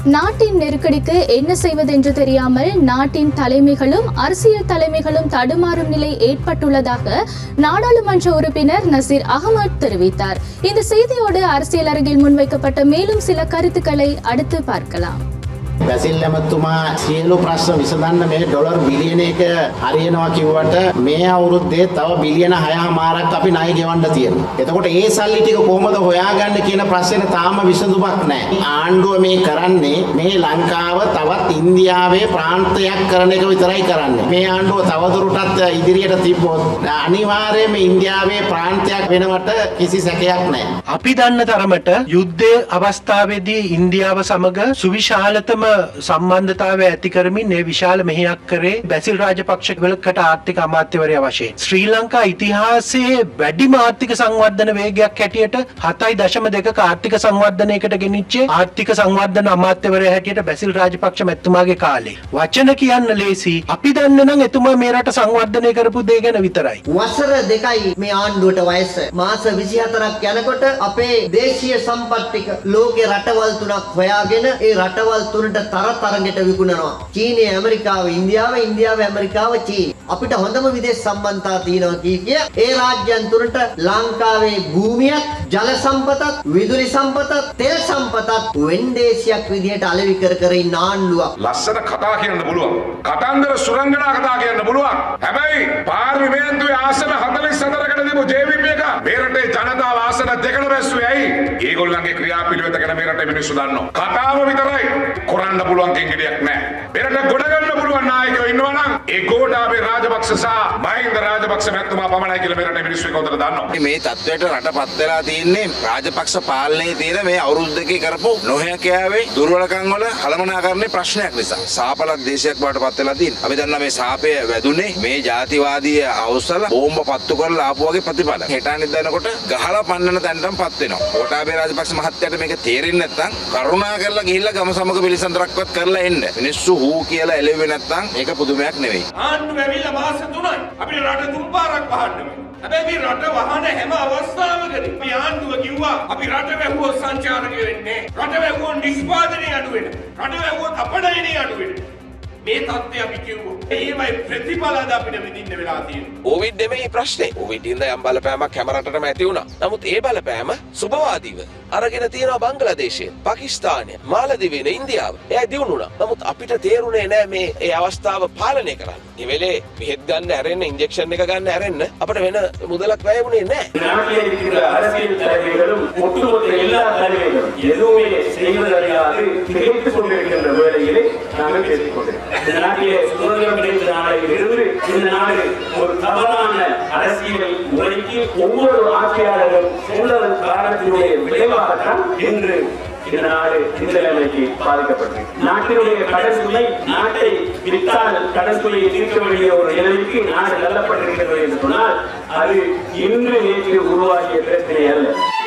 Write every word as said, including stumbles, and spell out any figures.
நாட்டின் நெருக்கடிக்கு என்ன செய்வதென்று தெரியாமல் நாட்டின் தலைமைகளும் அரசியல் தலைமைகளும் தடுமாறும் நிலை ஏற்பட்டுள்ளதாக நாடாளுமன்ற உறுப்பினர் நசீர் அகமட் தெரிவித்தார். இந்த செய்தியோடு அரசியல் அரங்கில் முன்வைக்கப்பட்ட மேலும் சில கருத்துக்களை அடுத்து பார்க்கலாம். බැසිල් ඇමතුමා සියලු ප්‍රශ්න විසඳන්න මේ ඩොලර් බිලියන එක හරියනවා කිව්වට මේ අවුරුද්දේ තව බිලියන හයමාරක් අපි ණය ගෙවන්න තියෙනවා. එතකොට ඒ සල්ලි ටික කොහොමද හොයාගන්න කියන ප්‍රශ්නේ තාම විසඳුමක් නැහැ. ආණ්ඩුව මේ කරන්නේ මේ ලංකාව තවත් ඉන්දියාවේ ප්‍රාන්තයක් කරන එක විතරයි කරන්නේ. මේ ආණ්ඩුව තවදුරටත් ඉදිරියට තිබ්බොත් අනිවාර්යයෙන්ම ඉන්දියාවේ ප්‍රාන්තයක් වෙනවට කිසි සැකයක් නැහැ. අපි දන්න තරමට යුද්ධයේ අවස්ථාවේදී ඉන්දියාව සමග සුවිශාලතම සම්බන්ධතාවය ඇති කරමින් මේ විශාල මෙහෙයක් කරේ බැසිල් රාජපක්ෂ වලකට ආර්ථික අමාත්‍යවරයා වශයෙන්. ශ්‍රී ලංකා ඉතිහාසයේ වැඩිම ආර්ථික සංවර්ධන වේගයක් හැටියට හතයි දශම දෙකක ආර්ථික සංවර්ධනයකට ගෙනිච්ච ආර්ථික සංවර්ධන අමාත්‍යවරයා හැටියට බැසිල් රාජපක්ෂ මැතිතුමාගේ කාලේ. වචන කියන්න ලේසි. අපි දන්න නම් එතුමා මේ රට සංවර්ධනය කරපු දේ ගැන විතරයි. වසර දෙකයි මේ ආණ්ඩුවට වයස. මාස විසිහතරක් යනකොට අපේ දේශීය සම්පත් ටික ලෝකේ රටවල් තුනක් හොයාගෙන ඒ රටවල් තුනට තරතරඟට විකුණනවා. චීනය, ඇමරිකාව, ඉන්දියාව, ඉන්දියාව, ඇමරිකාව, චීන. අපිට හොඳම විදේශ සම්බන්ධතා තියෙනවා කිය කිය ඒ රාජ්‍යයන් තුනට ලංකාවේ භූමියත්, ජල සම්පතත්, විදුලි සම්පතත්, තෙල් සම්පතත් වෙන්දේසියක් විදිහට අලෙවි කර කර ඉන්න ආණ්ඩුවක්. ලස්සන කතා කියන්න පුළුවන්. කතන්දර සුරංගනා කතා කියන්න පුළුවන්. හැබැයි පාර්ලිමේන්තුවේ ආසන හතළිස් හතරකට තිබු ජේ වී පී එක මේ රටේ ජනතාව ආසන දෙකට බැස්සුවේ ඇයි? ඒගොල්ලන්ගේ ක්‍රියාපිළිවෙත ගැන මේ රටේ මිනිස්සු දන්නවා. කතාව විතරයි. කරන්න පුළුවන් කෙනෙක් නැහැ. මෙරට ගොඩ ගන්න පුළුවන් නායකයෝ ඉන්නවා නම් ඒ ගෝඨාභය රාජපක්ෂ සහ මහින්ද රාජපක්ෂ මැතිතුමා පමණයි කියලා මෙරට මිනිස්සු එක උතර දන්නවා. මේ තත්ත්වයට රටපත් වෙලා තියෙන්නේ රාජපක්ෂ පාලනයේ තියෙන මේ අවුරුදු දෙකේ කරපු නොහැකියාවේ දුර්වලකම් වල කළමනාකරණේ ප්‍රශ්නයක් නිසා. සාපලක් දේශයක් බවට පත් වෙලා තියෙනවා. අපි දන්නා මේ සාපය වැදුනේ මේ ජාතිවාදී අවුස්සල බෝම්බ පත්තු කරලා ආපු වගේ ප්‍රතිඵල. හෙටානිත් දැනකොට ගහලා පන්නන තැනටම පත් වෙනවා. ගෝඨාභය රාජපක්ෂ මහත්තයාට මේක තේරෙන්නේ නැත්නම් කරුණා කරලා ගිහිල්ලා ගම සමග පිළිසඳරක්වත් කරලා එන්න. මිනිස්සු හූ කියලා එළෙව්වේ නැත්නම් ඒක පුදුමයක් නෙවෙයි. ආණ්ඩුව ඇවිල්ලා මාස තුනයි අපිට රට තුන් පාරක් වහන්න වෙනවා. හැබැයි මේ රට වහන හැම අවස්ථාවකදී මේ ආණ්ඩුව කිව්වා අපි රට වැහුවොත් සංචාරක වෙන්නේ නැහැ. රට වැහුවොත් නිෂ්පාදනය අඩු වෙනවා. රට වැහුවොත් අපනයනය අඩු වෙනවා. මේ තත්ත්වය අපි කිව්වොත් ඒවයි ප්‍රතිඵලද අපිට විඳින්න වෙලා තියෙන්නේ. කොවිඩ් නෙමෙයි ප්‍රශ්නේ. කොවිඩ් ඉඳන් යම් බලපෑමක් හැම රටටම ඇති වුණා. නමුත් ඒ බලපෑම සුබවාදීව අරගෙන තියෙනවා බංග්ලාදේශය, පාකිස්තානය, මාලදිවයින, ඉන්දියාව. එයා දිනුණා. නමුත් අපිට තේරුනේ නැහැ මේ ඒ අවස්ථාව පාලනය කරන්න. මේ වෙලේ බෙහෙත් ගන්න හැරෙන්න, ඉන්ජෙක්ෂන් එක ගන්න හැරෙන්න අපිට වෙන මුදලක් වැය වුණේ නැහැ. நாட்டில் இருக்கிற அரசியல் தலைவர்களும் ஒட்டுமொத்த எல்லா தலைவர்களும் எதுவுமே செய்வதறியாது திகைத்துக் கொண்டிருக்கின்ற வேளையிலே நாங்கள் பேசிக் கொண்டிருக்கிறோம். இந்த நாட்டிலே சுதந்திரம் கிடைத்த நாளில் இருந்து இந்த நாடு ஒரு தவறான அரசியல் முறைக்கு ஒவ்வொரு ஆட்சியாளரும் சென்றதன் காரணத்தினுடைய விளைவாகத்தான் இன்று இந்த நாடு இந்த நிலைமைக்கு பாதிக்கப்பட்டிருக்கு. நாட்டினுடைய கடன் சுமை, நாட்டை விற்றால் கடன் சுமையை தீர்க்க வேண்டிய ஒரு நிலைக்கு நாடு தள்ளப்பட்டிருக்கிறது என்று சொன்னால் அது இன்று நேற்று உருவாகிய பிரச்சனை அல்ல.